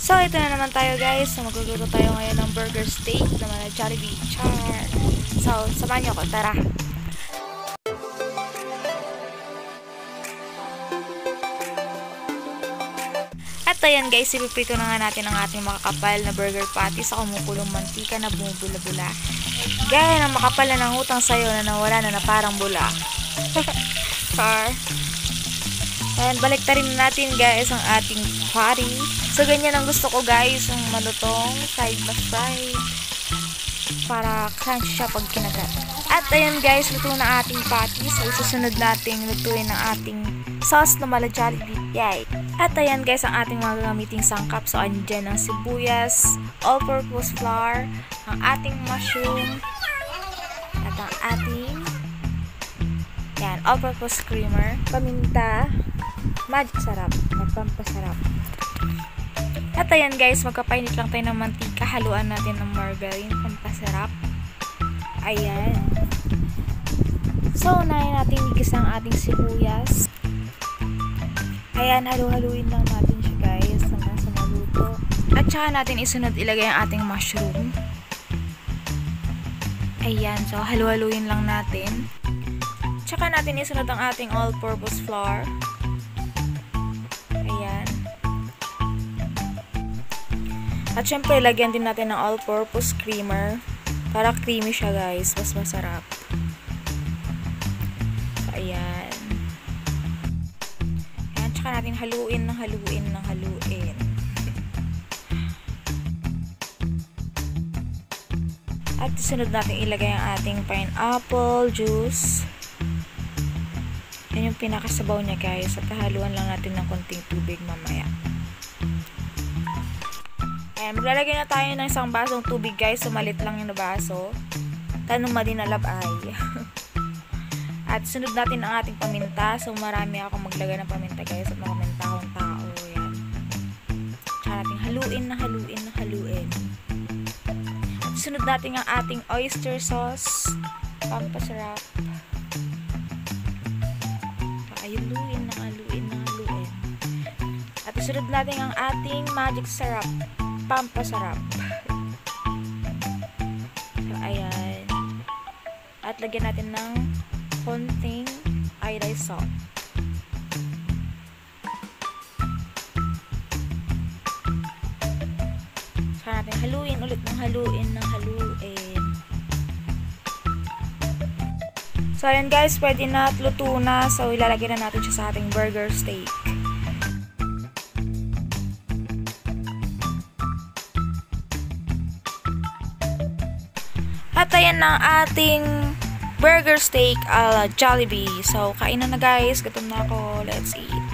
So, ito na naman tayo guys. So, magluluto tayo ngayon ng burger steak naman na Jollibee. Char! So, samahan niyo ako. Tara! At ayan guys, ipiprito na nga natin ang ating makakapal na burger patty sa kumukulong mantika na bumubula-bula. Gaya ng makapal na nangutang sayo na nawala na parang bula. Char! Ayan, baliktarin na natin guys ang ating patty. So, ganyan ang gusto ko guys, yung malutong, side by side. Para crunchy siya pag kinagat. At ayan guys, luto na ating patty. So, susunod nating lutuin ang ating sauce na mala Jollibee. Yay! At ayan guys, ang ating mga gagamiting sangkap. So, andyan ang sibuyas, all-purpose flour, ang ating mushroom, at ang ating yan, all-purpose creamer, paminta, magic sarap, nagpampasarap. At ayan guys, magkapainit lang tayo ng mantika, haluan natin ng margarine, pampasarap. Ayan. So, unahin natin igisa ang ating sibuyas. Ayan, halu-haluin lang natin siya guys, hanggang sa maluto. At saka natin isunod ilagay ang ating mushroom. Ayan, so halu-haluin lang natin. Tsaka natin isunod ang ating all-purpose flour. Ayan. At syempre, lagyan din natin ng all-purpose creamer. Para creamy siya guys, mas masarap. So, ayan. Ayan, tsaka natin haluin ng haluin ng haluin. At sunod natin ilagay ang ating pineapple juice. Yan yung pinakasabaw niya guys. At haluan lang natin ng konting tubig mamaya. Ayan, maglalagay na tayo ng isang basong tubig guys. Sumalit lang yung baso. Tanong madinalab ay. At sunod natin ang ating paminta. So marami akong maglagay ng paminta guys. At makaminta akong tao. Ayan. Tsaka natin haluin na haluin na haluin. At sunod natin ang ating oyster sauce. Pampasarap. Haluin na haluin na haluin. At sunod natin ang ating magic syrup. Pampasarap. So, ayan. At lagyan natin ng konting iodized salt. Saka natin haluin ulit ng haluin ng haluin. So, ayan guys, pwede na at luto na. So, ilalagay na natin siya sa ating burger steak. At ayan na ating burger steak a la Jollibee. So, kain na guys. Gutom na ako. Let's eat.